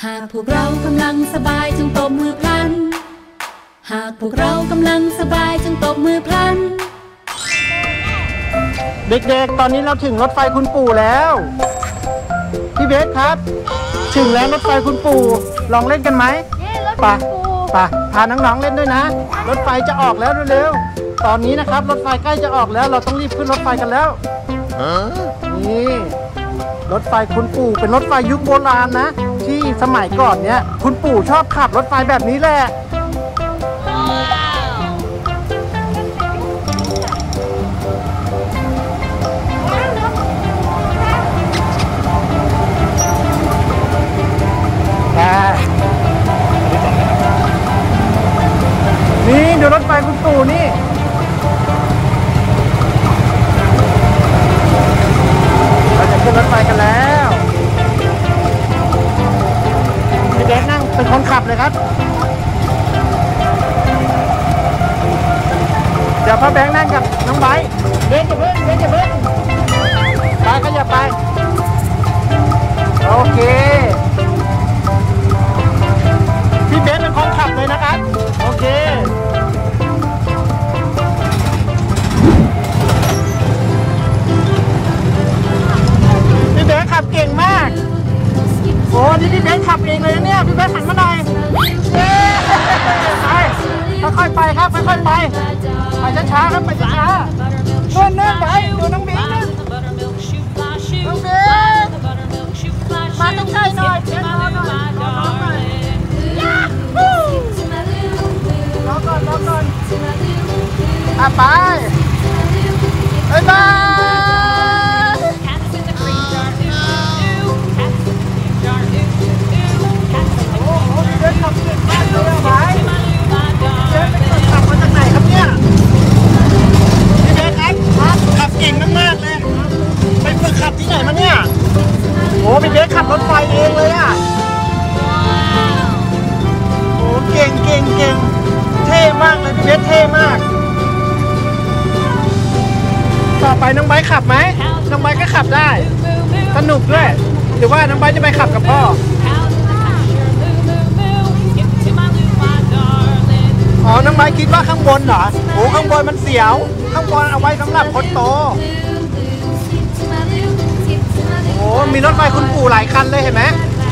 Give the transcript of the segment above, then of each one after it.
หากพวกเรากำลังสบายจงตบมือพลันหากพวกเรากำลังสบายจงตบมือพลันเด็กๆตอนนี้เราถึงรถไฟคุณปู่แล้วพี่เบสครับถึงแล้วรถไฟคุณปู่ลองเล่นกันไหมไปพาน้องๆเล่นด้วยนะรถไฟจะออกแล้วเร็วๆตอนนี้นะครับรถไฟใกล้จะออกแล้วเราต้องรีบขึ้นรถไฟกันแล้วนี่รถไฟคุณปู่เป็นรถไฟยุคโบราณนะที่สมัยก่อนเนี้ยคุณปู่ชอบขับรถไฟแบบนี้แหละนี่ดูรถไฟคุณปู่นี่เราจะขึ้นรถไฟกันแล้วพี่เบสนั่งเป็นคนขับเลยครับเดี๋ยวพ่อแบงค์นั่งกับน้องไบร์ทเบสจะเบิ้ลไปก็อย่าไปโอเคพี่เบสเป็นคนขับเลยนะครับโอเคพี่เบสขับเก่งมากโอ้นี่พี่เบสขับเองเลยนะเนี่ยพี่เบสหันมาหน่อยไปค่อยๆไปครับค่อยๆไปช้าๆครับไปช้าๆเนิ่นๆไปดูน้องบิ๊กนะน้องบิ๊กมาต้องใกล้หน่อยเช็ดน้องหน่อยรอก่อนไปบ๊ายบายโอ้โหเดินขับเก่งมากเลยไปเดินไปขับมาจากไหนครับเนี่ยพี่เบสครับขับเก่งมากๆเลยไปฝึกขับที่ไหนมาเนี่ยโอ้พี่เบสขับรถไฟเองเลยอ่ะโอ้เก่งเท่มากเลยพี่เบสเท่มากต่อไปน้องไบร์ทขับไหมน้องไบร์ทก็ขับได้สนุกด้วยหรือว่าน้องไบร์ทจะไปขับกับพ่ออ๋อน้องไบร์ทคิดว่าข้างบนเหรอโอ้ข้างบนมันเสียวข้างบนเอาไว้สำหรับคนโตโอ้มีรถไฟคุณปู่หลายคันเลยเห็นไหม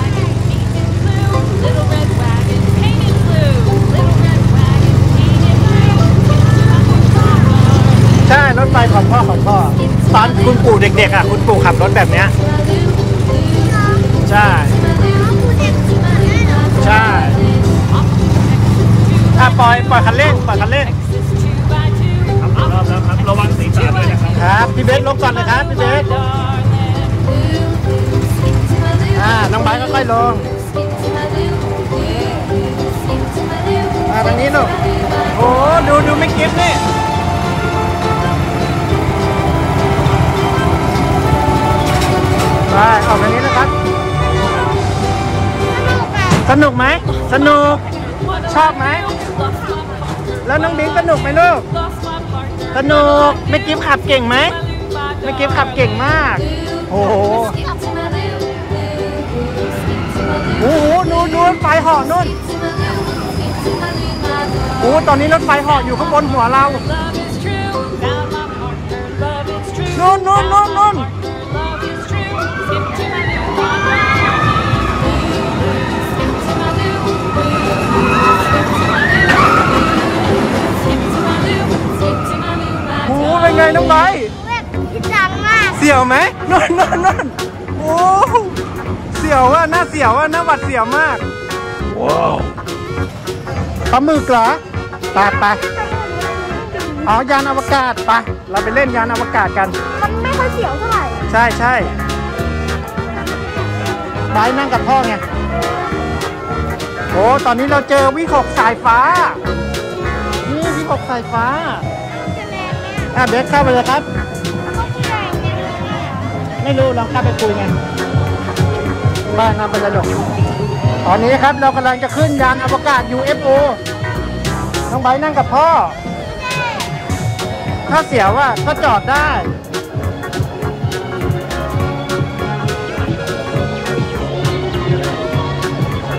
ใช่รถไฟของพ่อตอนคุณปู่เด็กๆอ่ะคุณปู่ขับรถแบบเนี้ยใช่ปล่อยคันเร่งครับระวังศีรษะด้วยนะครับพี่เบสลงก่อนเลยครับพี่เบสน้องไบร์ทค่อยๆลงทางนี้ลูกโอ้ดูไม่กิ๊บนี่ไปออกทางนี้นะครับสนุกไหมสนุกชอบไหมแล้วน้องบิ๊กสนุกไหมลูกสนุกไม่กิ๊บขับเก่งไหมไม่กิ๊บขับเก่งมากโอ้โหดูรถไฟเหาะนู่นโอ้ตอนนี้รถไฟเหาะอยู่ข้างบนหัวเรานู่นโอ้เป็นไงน้องไบร์ทเสียวไหมนู่นโอ้เสียวน่าเสียวน่าหวาดเสียวมากว้าวปลาหมึกเหรอไปอ๋อยานอวกาศไปเราไปเล่นยานอวกาศกันมันไม่ค่อยเสียวเท่าไหร่ใช่ไบร์ทนั่งกับพ่อไงโอ้ตอนนี้เราเจอวิหกสายฟ้านี่วิหกสายฟ้าเบสเข้าไปเลยครับไม่รู้ลองเข้าไปคุยกันบ้านน้ำเป็นระดับตอนนี้ครับเรากำลังจะขึ้นยานอวกาศ UFO น้องไบร์ทนั่งกับพ่อถ้าเสียวว่าก็จอดได้ โ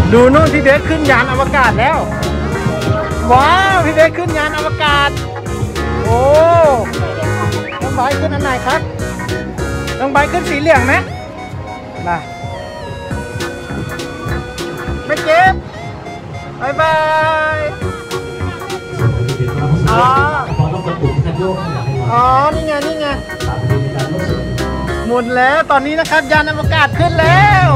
ดูนู่นพี่เบสขึ้นยานอวกาศแล้วว้าวพี่เบสขึ้นยานอวกาศโอ้น้องไบร์ทขึ้นอันไหนครับน้องไบร์ทขึ้นสีเหลืองไหมมาไม่เก็บบายบายอ๋อนี่ไงนี่ไงหมุนแล้วตอนนี้นะครับยานอวกาศขึ้นแล้ว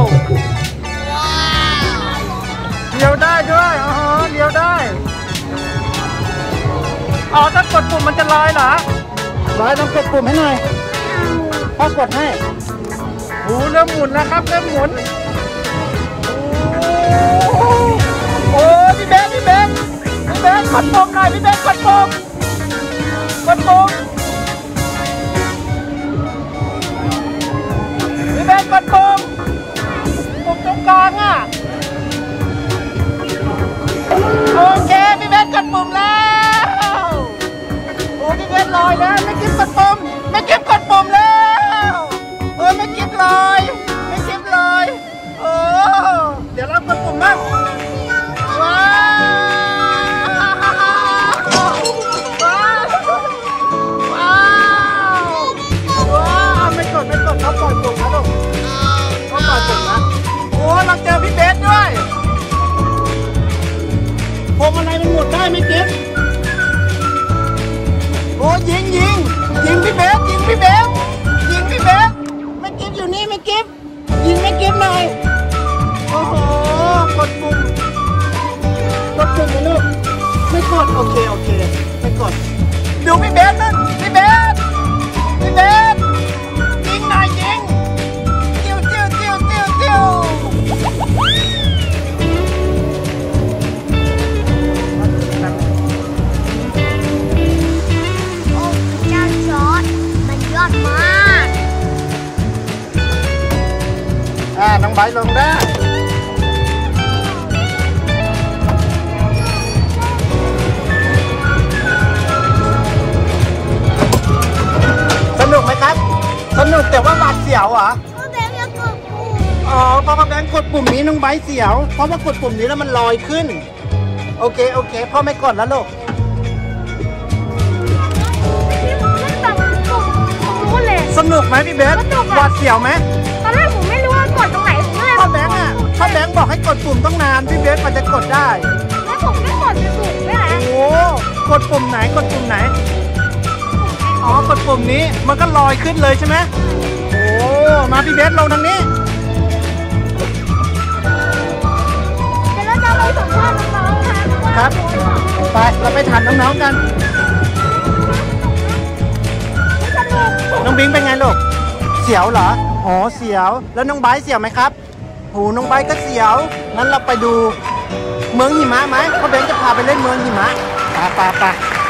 เลี้ยวได้ด้วยอ๋อเลี้ยวได้อ๋อถ้ากดปุ่มมันจะลอยเหรอลอยต้องกดปุ่มให้หน่อยพ่อกดให้โอ้เริ่มหมุนแล้วครับเริ่มหมุนโอ้พี่เบสพี่เบสพี่เบสกดปุ่มหน่อยพี่เบสกดปุ่มกดปุ่มพี่เบสกดปุ่มปุ่มตรงกลางอ่ะโอเคพี่เบสกดปุ่มแล้วโอ้พี่เบสลอยแล้วไม่กิ๊บกดปุ่มไม่กิ๊บกดปุ่มแล้วไม่กิ๊บลอยไม่กิ๊บลอยโอ้เดี๋ยวเรากดปุ่มบ้างว้าวว้าวไม่กดเขาปล่อยปุ่มนะลูกเขาปล่อยปุ่มนะโอ้เราเจอพี่เบสด้วยผมอะไรมันหมดได้ไหมกิ๊บโอ้ยิงพี่เบสยิงพี่เบสไม่กิ๊บอยู่นี่ไม่กิ๊บยิงไม่กิ๊บหน่อยโอ้โหกดปุ่มนะลูกไม่กดโอเคไม่กดดูพี่เบสนั่นพี่เบสยิงหน่อยยิงจิ้วโอ้เจ้าจอร์จมันยอดมากน้องไบร์ทลงได้สนุกไหมครับสนุกแต่ว่าหวาดเสียวเหรอพ่อแบงค์จะกดปุ่มอ๋อพอแบงค์กดปุ่มนี้น้องไบร์ทเสียวเพราะว่ากดปุ่มนี้แล้วมันลอยขึ้นโอเคพ่อไม่กดแล้วลูกที่ผมขึ้นแบบปุ่มตรงนู้นเลยสนุกไหมพี่เบสหวาดเสียวไหมตอนแรกผมไม่รู้ว่ากดตรงไหนผมก็เลยพ่อแบงค์บอกให้กดปุ่มต้องนานพี่เบสมันจะกดได้แล้วผมก็กดไปปุ่มไม่ไหนโอ้กดปุ่มไหนอ๋อกดปุ่มนี้มันก็ลอยขึ้นเลยใช่ไหมโอ้มาพี่เบสลงทางนี้เดี๋ยวเราจะไปสัมภาษณ์น้องๆนะครับไปเราไปถามน้องๆกันสนุกน้องบิงเป็นไงลูกเสียวเหรออ๋อเสียวแล้วน้องไบร์ทเสียวไหมครับโหน้องไบร์ทก็เสียวงั้นเราไปดูเมืองหิมะไหมพ่อเบนจะพาไปเล่นเมืองหิมะไป